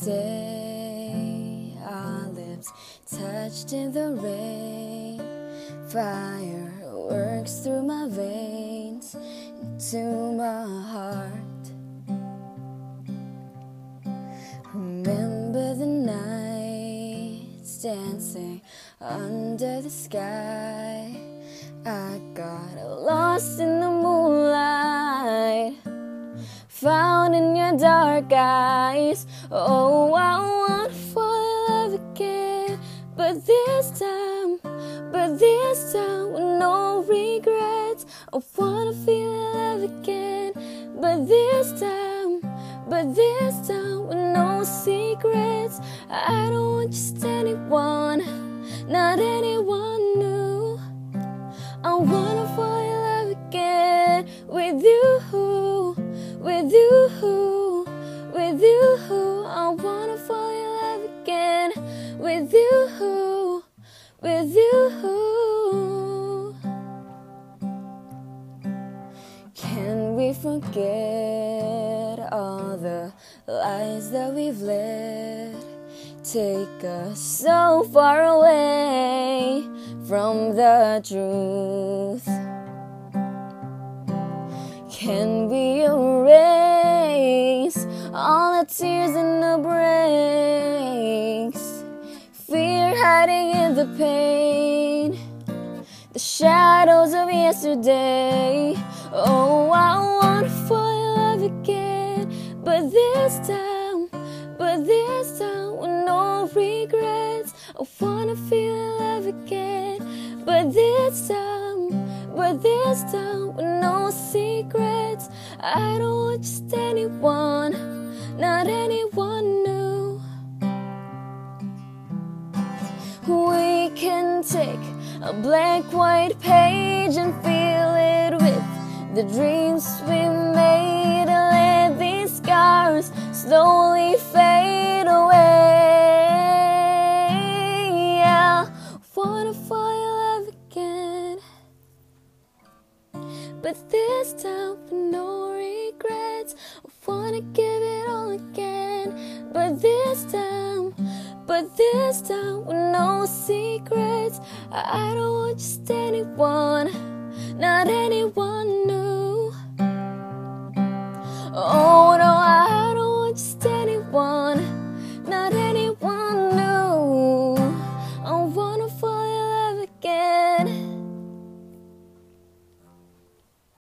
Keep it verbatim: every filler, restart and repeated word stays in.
day our lips touched in the rain. Fire works through my veins into my heart. Remember the nights dancing under the sky. I got lost in the moonlight, found in your dark eyes. Oh, I want to fall in love again, but this time, but this time with no regrets. I wanna feel in love again, but this time, but this time with no secrets. I don't want just anyone, not anyone new. I wanna fall in love again with you, with you, with you. I wanna fall in love again with you, with you. Can we forget all the lies that we've led? Take us so far away from the truth. Can we erase all the tears and the breaks? Fear hiding in the pain, the shadows of yesterday. Oh, I wanna fall in love again, but this time, but this time with no regrets. I wanna feel in love again, but this time, but this time with no secrets. I don't want just anyone, not anyone new. We can take a blank white page and fill it with the dreams we made, and let these scars slowly fade away. I wanna fall in love again, but this time with no regrets. I wanna give it all again, but this time, but this time with no secrets. I don't want just anyone, not anyone